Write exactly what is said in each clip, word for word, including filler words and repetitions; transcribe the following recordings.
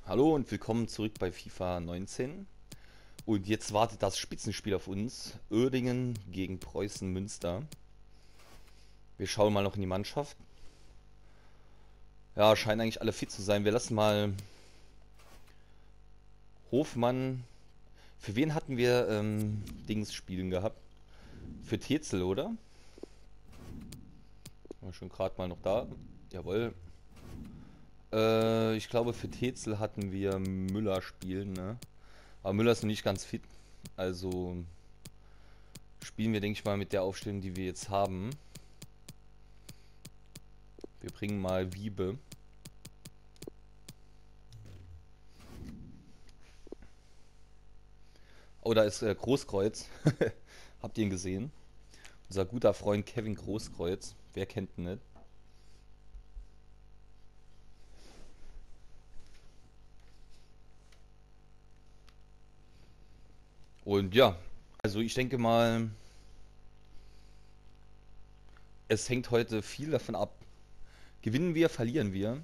Hallo und willkommen zurück bei FIFA neunzehn. Und jetzt wartet das Spitzenspiel auf uns. Uerdingen gegen Preußen Münster. Wir schauen mal noch in die Mannschaft. Ja, scheinen eigentlich alle fit zu sein. Wir lassen mal Hofmann. Für wen hatten wir ähm, Dings spielen gehabt? Für Tetzel, oder? War schon gerade mal noch da. Jawohl. Äh, ich glaube für Tetzel hatten wir Müller spielen, ne? Aber Müller ist noch nicht ganz fit. Also spielen wir, denke ich mal, mit der Aufstellung, die wir jetzt haben. Wir bringen mal Wiebe. Oh, da ist äh, Großkreuz. Habt ihr ihn gesehen? Unser guter Freund Kevin Großkreuz. Wer kennt ihn nicht? Und ja, also ich denke mal, es hängt heute viel davon ab. Gewinnen wir, verlieren wir.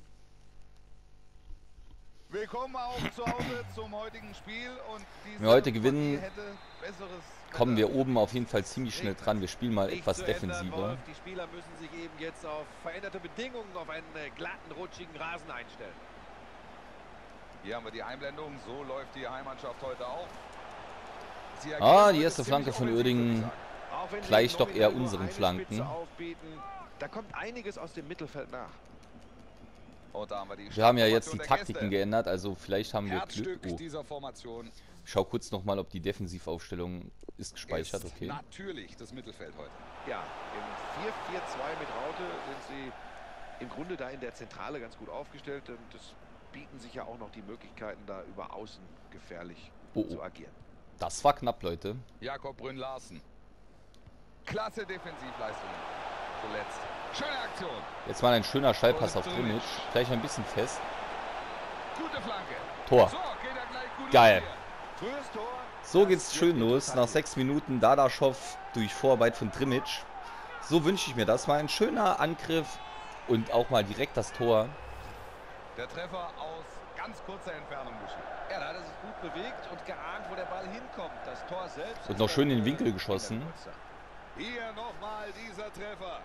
Willkommen auch zu Hause zum heutigen Spiel. Und Wenn wir heute gewinnen, kommen wir oben auf jeden Fall ziemlich schnell dran. Wir spielen mal etwas defensiver. Die Spieler müssen sich eben jetzt auf veränderte Bedingungen, auf einen glatten, rutschigen Rasen einstellen. Hier haben wir die Einblendung. So läuft die Heimmannschaft heute auch. Ah, die erste Flanke von Uerdingen gleicht doch eher unseren Flanken. Da kommt einiges aus dem Mittelfeld nach. Und da haben wir, die wir haben ja jetzt die Taktiken geändert, also vielleicht haben wir Glück. Oh. Dieser Formation. Ich schau kurz nochmal, ob die Defensivaufstellung ist gespeichert. Ist okay. Natürlich das Mittelfeld heute. Ja, im vier vier zwei mit Raute sind sie im Grunde da in der Zentrale ganz gut aufgestellt. Und es bieten sich ja auch noch die Möglichkeiten, da über außen gefährlich oh, oh. zu agieren. Das war knapp, Leute. Jakob Brünn-Larsen. Klasse Defensivleistung. Zuletzt. Schöne Aktion. Jetzt mal ein schöner Schallpass auf Trimic. Gleich ein bisschen fest. Gute Flanke. Tor. So, geht er gleich gut geil. Frühes Tor. So geht's schön los. Nach sechs Minuten Dadaschow durch Vorarbeit von Trimic. So wünsche ich mir das. Mal ein schöner Angriff und auch mal direkt das Tor. Der Treffer aus ganz kurzer Entfernung geschieht. Ja, da hat er sich gut bewegt und geahnt, wo der Ball hinkommt. Das Tor selbst. Und noch schön in den Winkel geschossen. Hier nochmal dieser Treffer.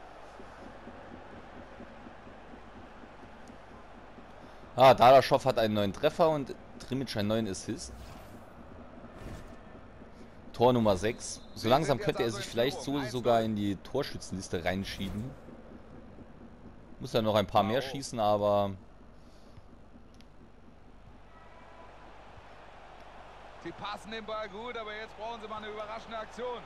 Ah, Dadaschow hat einen neuen Treffer und Trimic einen neuen Assist. Tor Nummer sechs. So langsam könnte er sich vielleicht so sogar in die Torschützenliste reinschieben. Muss ja noch ein paar mehr schießen, aber... Sie passen den Ball gut, aber jetzt brauchen sie mal eine überraschende Aktion.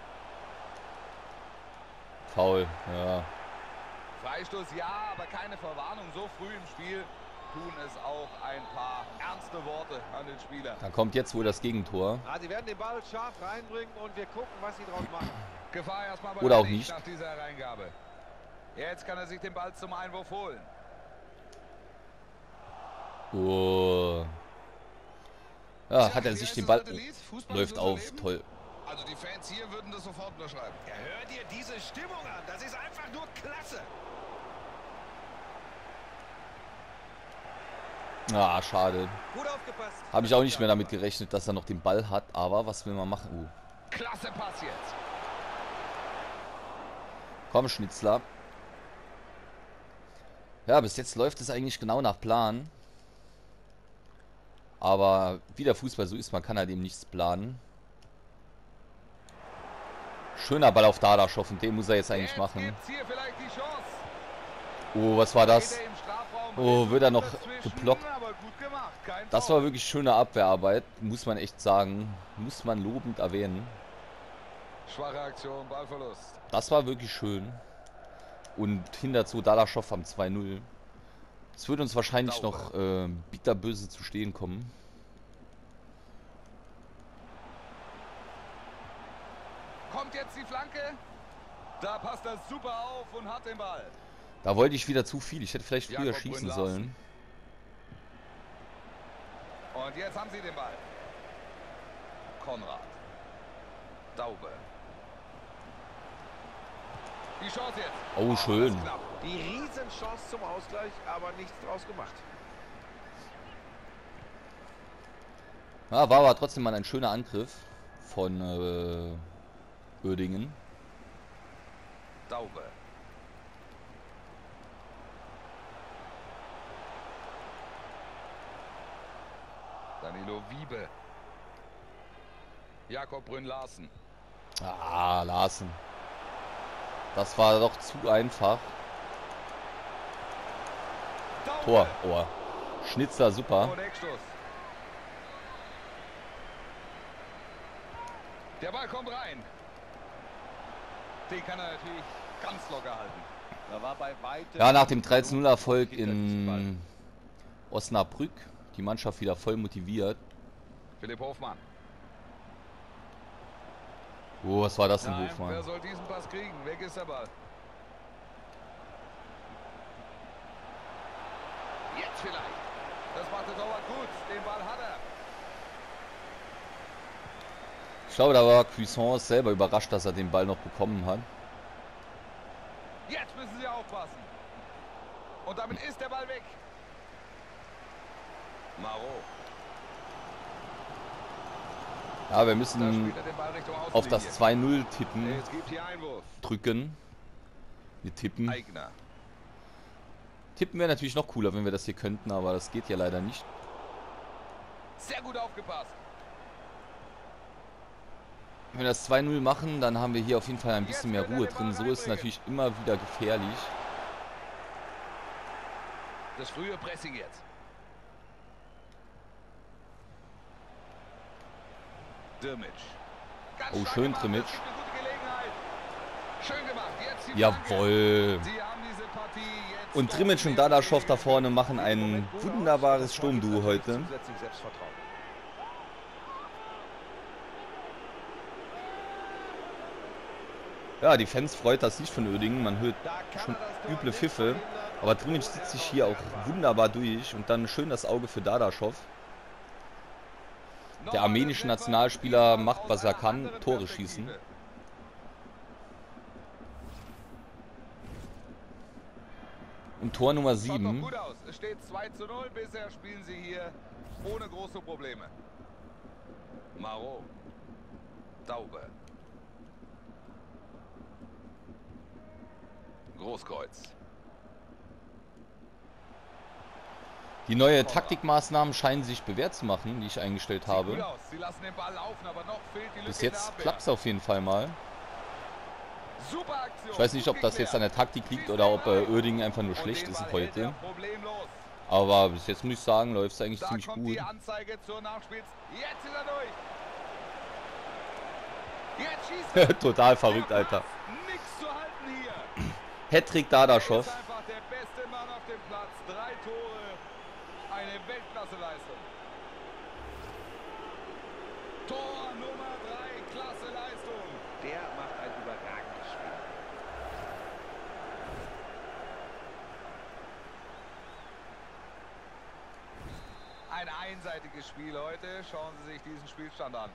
Foul, ja. Freistoß ja, aber keine Verwarnung so früh im Spiel. Tun es auch ein paar ernste Worte an den Spieler. Dann kommt jetzt wohl das Gegentor. Ah, sie werden den Ball scharf reinbringen und wir gucken, was sie draus machen. Gefahr erstmal bei Oder auch nicht. Nach dieser Hereingabe. Jetzt kann er sich den Ball zum Einwurf holen. Oh. Ja, hat er sich den Ball... Läuft auf, toll. Also die Fans hier würden das sofort unterschreiben. Ja, hör dir diese Stimmung an. Das ist einfach nur klasse. Ah, schade. Gut aufgepasst. Habe ich auch nicht mehr damit gerechnet, dass er noch den Ball hat. Aber was will man machen? Uh. Klasse Pass jetzt. Komm, Schnitzler. Ja, bis jetzt läuft es eigentlich genau nach Plan. Aber wie der Fußball so ist, man kann halt eben nichts planen. Schöner Ball auf Dadaschow und den muss er jetzt eigentlich machen. Oh, was war das? Oh, wird er noch geblockt. Das war wirklich schöne Abwehrarbeit, muss man echt sagen. Muss man lobend erwähnen. Schwache Aktion, Ballverlust. Das war wirklich schön. Und hindert so Dadaschow am zwei null. Es wird uns wahrscheinlich noch äh, bitterböse zu stehen kommen. Kommt jetzt die Flanke. Da passt er super auf und hat den Ball. Da wollte ich wieder zu viel. Ich hätte vielleicht früher Jakob schießen Brünn-Larsen. sollen. Und jetzt haben sie den Ball. Konrad. Daube. Die Chance jetzt. Oh, schön. Die Riesenchance zum Ausgleich, aber nichts draus gemacht. Ja, war aber trotzdem mal ein schöner Angriff von äh, Uerdingen. Daube. Danilo Wiebe. Jakob Brünn-Larsen. Ah, Larsen. Das war doch zu einfach. Daube. Tor. Oh. Schnitzler, super. Und Eckstoß. Der Ball kommt rein. Den kann er natürlich ganz locker halten. Da war bei weitem Ja, nach dem drei zu null Erfolg in Osnabrück. Die Mannschaft wieder voll motiviert. Philipp Hofmann. Oh, was war das denn, Nein, wer Hofmann? soll diesen Pass kriegen? Weg ist der Ball. Jetzt vielleicht. Das macht der Torwart gut. Den Ball hat er. Ich glaube, da war Cuisance selber überrascht, dass er den Ball noch bekommen hat. Jetzt müssen sie aufpassen. Und damit ist der Ball weg. Marot. Ja, wir Da müssen spielt er den Ball Richtung auf Außenlinie. das zwei null tippen, Es gibt hier Einwurf. drücken. Wir tippen. Eigner. Tippen wäre natürlich noch cooler, wenn wir das hier könnten, aber das geht ja leider nicht. Sehr gut aufgepasst. Wenn wir das zwei null machen, dann haben wir hier auf jeden Fall ein bisschen mehr Ruhe drin. So ist es natürlich immer wieder gefährlich. Das frühe Pressing jetzt. Dirmic. Ganz Oh, stark schön, gemacht. Dirmic. Das gibt eine gute Gelegenheit. Schön gemacht. Jetzt die Jawohl. Flanke. Sie haben diese Partie jetzt Und Trimic und Dadaschow da vorne machen ein wunderbares Sturmduo heute. Zusätzlich Selbstvertrauen. Ja, die Fans freut das nicht von Uerdingen. Man hört Da kann schon er das Tor üble nicht Pfiffe. verhindern. Aber Trimic sitzt sich hier auch wunderbar durch. Und dann schön das Auge für Dadaschow. Der armenische Nationalspieler macht, was er kann, Tore schießen. Und Tor Nummer Schaut noch sieben. gut aus. Es steht zwei zu null. Bisher spielen sie hier ohne große Probleme. Marot. Daube. Großkreuz. Die neue Taktikmaßnahmen scheinen sich bewährt zu machen, die ich eingestellt Sieht gut habe. aus. Sie lassen den Ball laufen, aber noch fehlt die Lücke Bis in der jetzt Abwehr. klappt es auf jeden Fall mal. Super Aktion. Ich weiß nicht, Gut ob das jetzt an der geklärt. Taktik liegt oder ob äh, Uerdingen einfach nur Und schlecht den ist Ball hält er heute. problemlos. Aber bis jetzt muss ich sagen, läuft es eigentlich Da ziemlich kommt gut. die Anzeige zur Nachspiels. Jetzt ist er durch. Jetzt schießt er. Total verrückt, Alter. Nix zu halten hier. Hattrick Er Dadaschow. ist einfach der beste Mann auf dem Platz. Drei Tore. Eine Weltklasse-Leistung. Tor Nummer drei. Klasse Leistung. Der macht ein überragendes Spiel. Ein einseitiges Spiel heute. Schauen Sie sich diesen Spielstand an.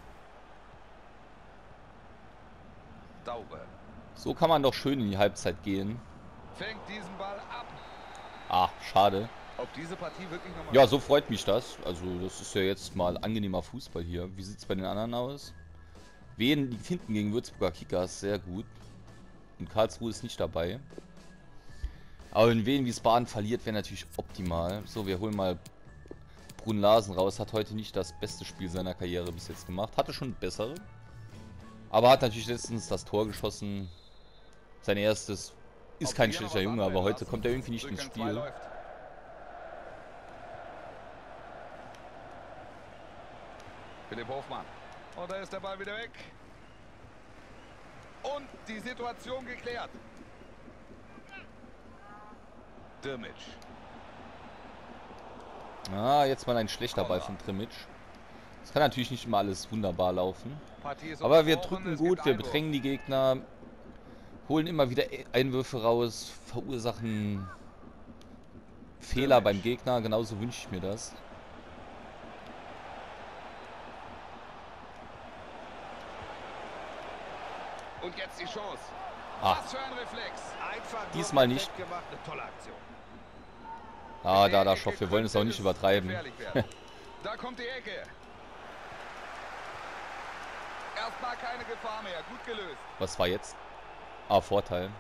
Daube. So kann man doch schön in die Halbzeit gehen. Fängt diesen Ball ab. Ah, schade. Ob diese Partie wirklich nochmal... Ja, so freut mich das. Also das ist ja jetzt mal angenehmer Fußball hier. Wie sieht es bei den anderen aus? Wien liegt hinten gegen Würzburger Kickers. Sehr gut. Und Karlsruhe ist nicht dabei. Aber wenn Wien Wiesbaden verliert, wäre natürlich optimal. So, wir holen mal Brunn-Larsen raus. Hat heute nicht das beste Spiel seiner Karriere bis jetzt gemacht. Hatte schon bessere. Aber hat natürlich letztens das Tor geschossen. Sein erstes. Ist Ob kein hier noch schlechter was Junge, aber anbrennen heute lassen. kommt er irgendwie nicht ins Rückgang zwei Spiel. läuft. Philipp Hofmann. Und da ist der Ball wieder weg. Und die Situation geklärt. Dirmic. Ah, jetzt mal ein schlechter Ball von Trimic. Das kann natürlich nicht immer alles wunderbar laufen. Partie ist Aber wir unterbrochen, drücken es gibt gut, wir Einwurf. bedrängen die Gegner, holen immer wieder Einwürfe raus, verursachen Fehler beim Gegner. Genauso wünsche ich mir das. Und jetzt die Chance. Ah. Was für ein Reflex. Einfach nur Diesmal perfekt nicht. gemacht, eine tolle Aktion. Ah, Mit der da, da, Ecke Schoff, wir wollen es auch könnte nicht es übertreiben. gefährlich werden. Da kommt die Ecke. Erstmal keine Gefahr mehr. Gut gelöst. Was war jetzt? Ah, Vorteil.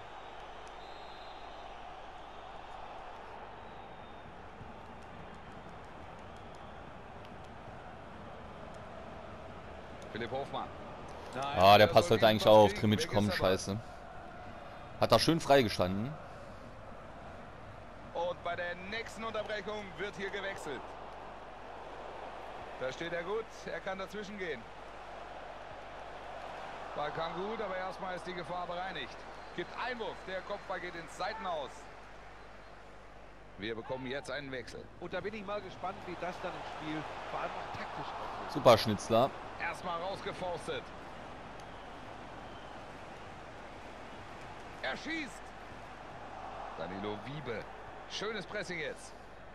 Philipp Hofmann. Nein, Ah, der er Pass soll sollte eigentlich Gegenpass auch auf kriegen. Trimic Weg ist kommen, der Ball. scheiße. Hat da schön freigestanden. Und bei der nächsten Unterbrechung wird hier gewechselt. Da steht er gut. Er kann dazwischen gehen. Ball kam gut, aber erstmal ist die Gefahr bereinigt. Gibt Einwurf. Der Kopfball geht ins Seitenhaus. Wir bekommen jetzt einen Wechsel. Und da bin ich mal gespannt, wie das dann im Spiel vor allem auch taktisch aussieht. Super Schnitzler. Erstmal rausgeforstet. Er schießt. Danilo Wiebe. Schönes Pressing jetzt.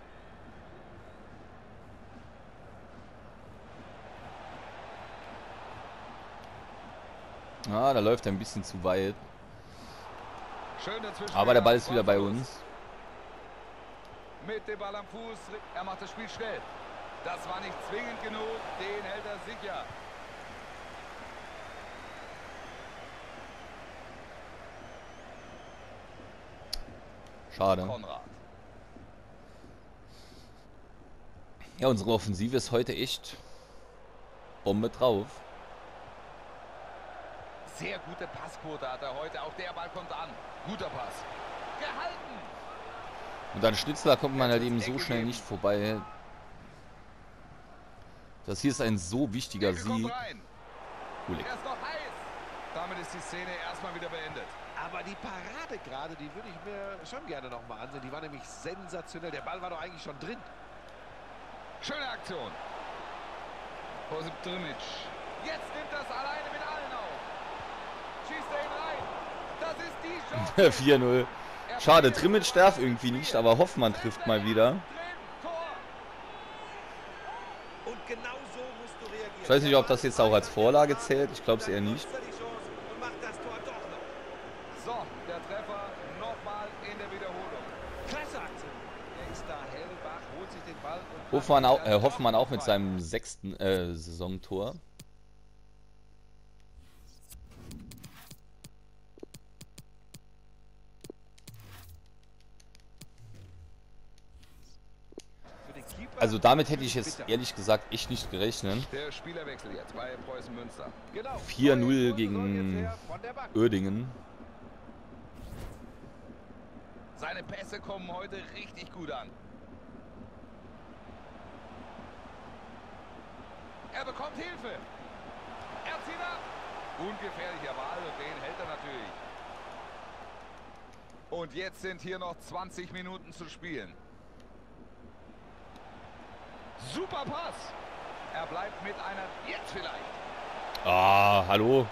Ah, da läuft er ein bisschen zu weit. Schön dazwischen. Aber der Ball ist gegangen. wieder bei Ballverlust. uns. Mit dem Ball am Fuß. Er macht das Spiel schnell. Das war nicht zwingend genug. Den hält er sicher. Schade. Konrad. Ja, unsere Offensive ist heute echt Bombe drauf. Sehr gute Passquote hat er heute. Auch der Ball kommt an. Guter Pass. Gehalten. Und an Schnitzler kommt man halt eben so schnell nicht vorbei. Das hier ist ein so wichtiger Ecke kommt Sieg. rein. Gulik. Er ist noch heiß. Damit ist die Szene erstmal wieder beendet. Aber die Parade gerade, die würde ich mir schon gerne noch mal ansehen. Die war nämlich sensationell. Der Ball war doch eigentlich schon drin. Schöne Aktion. Josip Trimic. Jetzt nimmt das alleine mit allen auf. Schießt er ihn rein. Das ist die Chance. vier null. Schade, Trimic darf irgendwie nicht, aber Hoffmann trifft mal wieder. Und genau so musst du reagieren. Ich weiß nicht, ob das jetzt auch als Vorlage zählt. Ich glaube es eher nicht. So, der Treffer nochmal in der Wiederholung. Klasse Aktion. Nächster Hellbach holt sich den Ball. Und Hoffmann auch, äh, Hoffmann auch mit seinem sechsten äh, Saisontor. Also damit hätte ich jetzt ehrlich gesagt echt nicht gerechnet. Der Spielerwechsel jetzt bei Preußen Münster. Genau. vier null gegen Uerdingen. Seine Pässe kommen heute richtig gut an. Er bekommt Hilfe. Er zieht ab. Ungefährlicher Ball und den hält er natürlich. Und jetzt sind hier noch zwanzig Minuten zu spielen. Super Pass. Er bleibt mit einer... Jetzt vielleicht. Ah, hallo.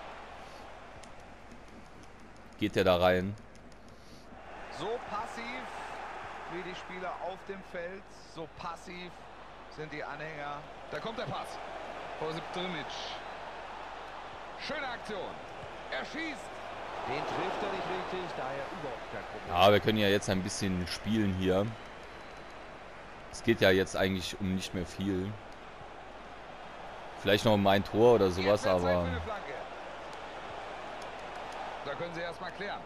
Geht der da rein? So passiv wie die Spieler auf dem Feld, so passiv sind die Anhänger. Da kommt der Pass. Josip Trimic. Schöne Aktion. Er schießt. Den trifft er nicht richtig, daher überhaupt kein Problem. Ja, wir können ja jetzt ein bisschen spielen hier. Es geht ja jetzt eigentlich um nicht mehr viel. Vielleicht noch um ein Tor oder sowas, Jetzt wird's Zeit für aber... eine Flanke. Da können sie erstmal klären.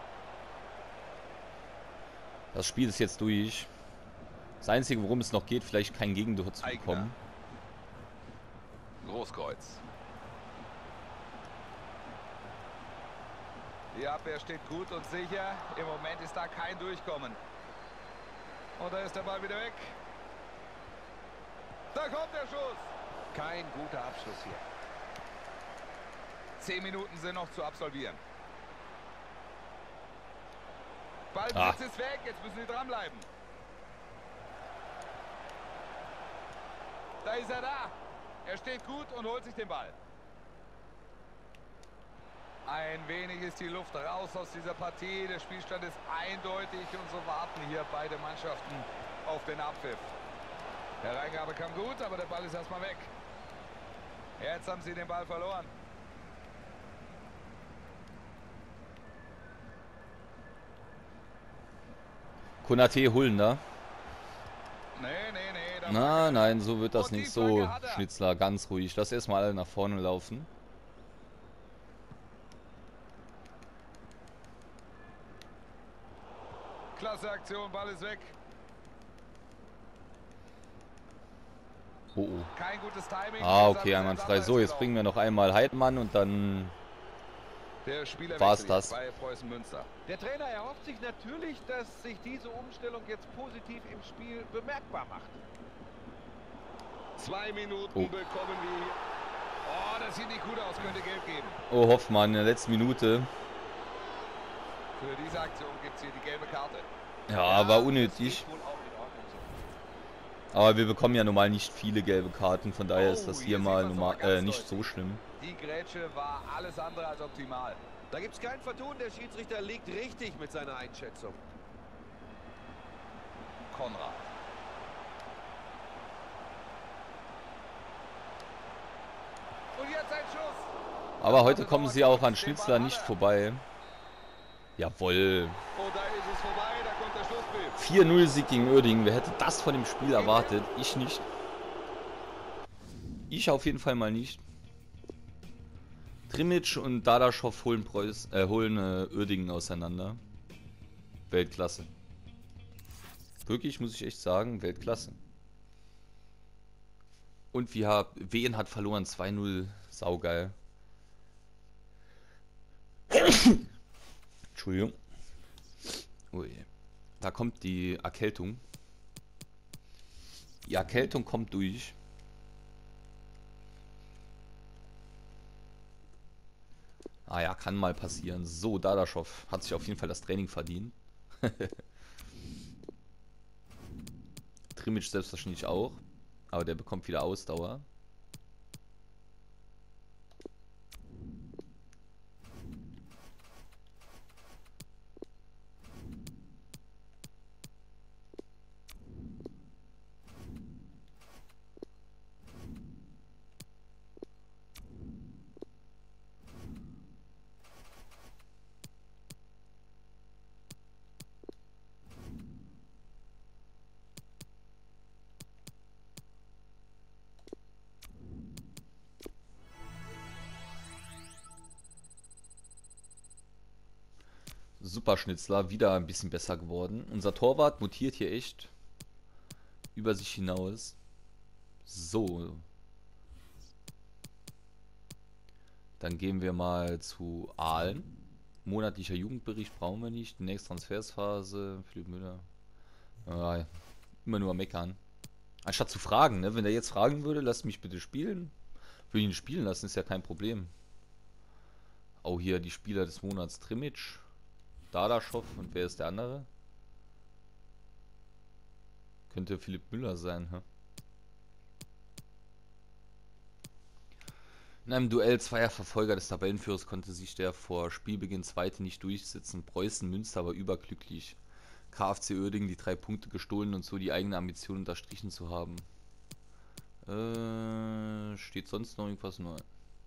Das Spiel ist jetzt durch. Das Einzige, worum es noch geht, vielleicht kein Gegentor zu Eigner. bekommen. Großkreuz. Die Abwehr steht gut und sicher. Im Moment ist da kein Durchkommen. Und da ist der Ball wieder weg. Da kommt der Schuss. Kein guter Abschluss hier. Zehn Minuten sind noch zu absolvieren. Ballbesitz Ah. ist weg. Jetzt müssen sie dranbleiben. Da ist er da. Er steht gut und holt sich den Ball. Ein wenig ist die Luft raus aus dieser Partie. Der Spielstand ist eindeutig und so warten hier beide Mannschaften auf den Abpfiff. Der Reingabe kam gut, aber der Ball ist erstmal weg. Jetzt haben sie den Ball verloren. Konate holen da. Nee, nee, nee. da- Na, nein, so wird das Und die nicht so, Flanke hat er. Schnitzler. Ganz ruhig. Lass erstmal alle nach vorne laufen. Aktion, Ball ist weg. Oh, oh. Kein gutes Timing. Ah, okay, einwandfrei. So, jetzt bringen wir noch einmal Heidmann und dann Der Spieler war's wechselt das. bei Preußen Münster. Der Trainer erhofft sich natürlich, dass sich diese Umstellung jetzt positiv im Spiel bemerkbar macht. Zwei Minuten Oh. bekommen wir hier. Oh, das sieht nicht gut aus, könnte Gelb geben. Oh, Hoffmann in der letzten Minute. Für diese Aktion gibt es hier die gelbe Karte. Ja, war das unnötig. geht wohl auch in Ordnung so. Aber wir bekommen ja normal nicht viele gelbe Karten, von daher ist das Oh, hier hier mal sieht man's normal, aber ganz äh, nicht deutlich. so schlimm. Die Grätsche war alles andere als optimal. Da gibt es kein Vertun, der Schiedsrichter liegt richtig mit seiner Einschätzung. Konrad. Und jetzt ein Schuss. Aber heute kommen sie auch an Schnitzler nicht vorbei. Jawohl. Oh, da ist es vorbei, da kommt der Schlusspfiff. vier null Sieg gegen Uerdingen. Wer hätte das von dem Spiel erwartet? Ich nicht. Ich auf jeden Fall mal nicht. Trimic und Dadaschow holen, Preuß, äh, holen äh, Uerdingen auseinander. Weltklasse. Wirklich, muss ich echt sagen, Weltklasse. Und wir haben, Wien hat verloren, zwei null, saugeil. Entschuldigung. Ui. Da kommt die Erkältung. Die Erkältung kommt durch. Ah ja, kann mal passieren. So, Dadaschow hat sich auf jeden Fall das Training verdient. Trimic selbstverständlich auch. Aber der bekommt wieder Ausdauer. Superschnitzler, wieder ein bisschen besser geworden. Unser Torwart mutiert hier echt über sich hinaus. So. Dann gehen wir mal zu Aalen. Monatlicher Jugendbericht brauchen wir nicht. Nächste Transfersphase. Philipp Müller. Ah, immer nur meckern. Anstatt zu fragen, ne? Wenn er jetzt fragen würde, lasst mich bitte spielen. Würde ihn spielen lassen, ist ja kein Problem. Auch hier die Spieler des Monats Trimic. Dadaschow und wer ist der andere? Könnte Philipp Müller sein, hä? In einem Duell zweier Verfolger des Tabellenführers konnte sich der vor Spielbeginn Zweite nicht durchsetzen. Preußen Münster war überglücklich. KfC Uerdingen die drei Punkte gestohlen und so die eigene Ambition unterstrichen zu haben. Äh, steht sonst noch irgendwas neu?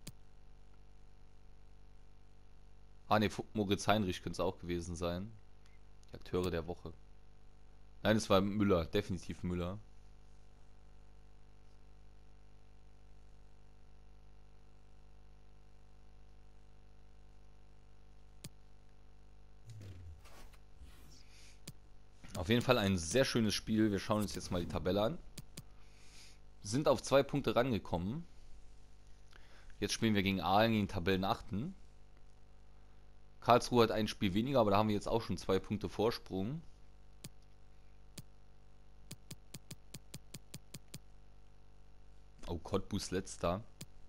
Ah ne, Moritz Heinrich könnte es auch gewesen sein. Die Akteure der Woche. Nein, es war Müller, definitiv Müller. Auf jeden Fall ein sehr schönes Spiel. Wir schauen uns jetzt mal die Tabelle an. Sind auf zwei Punkte rangekommen. Jetzt spielen wir gegen Aalen, gegen Tabellenachten. Karlsruhe hat ein Spiel weniger, aber da haben wir jetzt auch schon zwei Punkte Vorsprung. Oh, Cottbus letzter.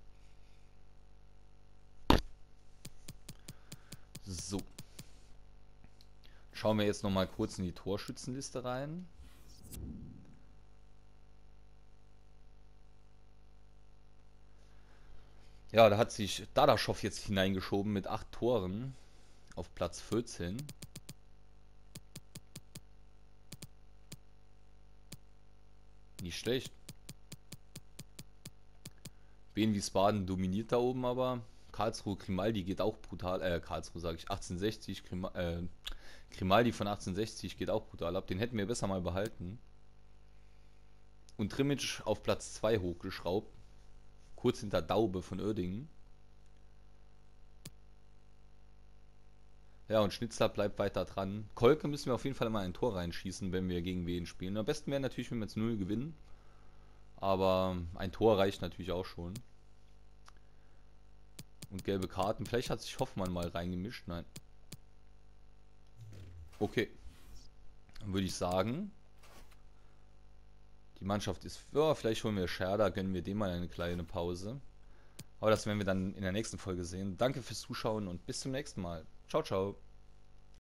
So. Schauen wir jetzt noch mal kurz in die Torschützenliste rein. Ja, da hat sich Dadaschow jetzt hineingeschoben mit acht Toren auf Platz vierzehn. Nicht schlecht. Wien Wiesbaden dominiert da oben aber. Karlsruhe, Grimaldi geht auch brutal. Äh, Karlsruhe sage ich. achtzehnhundertsechzig. Grima, äh, Grimaldi von achtzehnhundertsechzig geht auch brutal ab. Den hätten wir besser mal behalten. Und Trimic auf Platz zwei hochgeschraubt. Kurz hinter Daube von Uerdingen. Ja, und Schnitzler bleibt weiter dran. Kolke müssen wir auf jeden Fall mal ein Tor reinschießen, wenn wir gegen wen spielen. Am besten wäre natürlich, wenn wir jetzt null gewinnen. Aber ein Tor reicht natürlich auch schon. Und gelbe Karten. Vielleicht hat sich Hoffmann mal reingemischt. Nein. Okay. Dann würde ich sagen, die Mannschaft ist... Ja, vielleicht holen wir Scherder, gönnen wir dem mal eine kleine Pause. Aber das werden wir dann in der nächsten Folge sehen. Danke fürs Zuschauen und bis zum nächsten Mal. Ciao, ciao.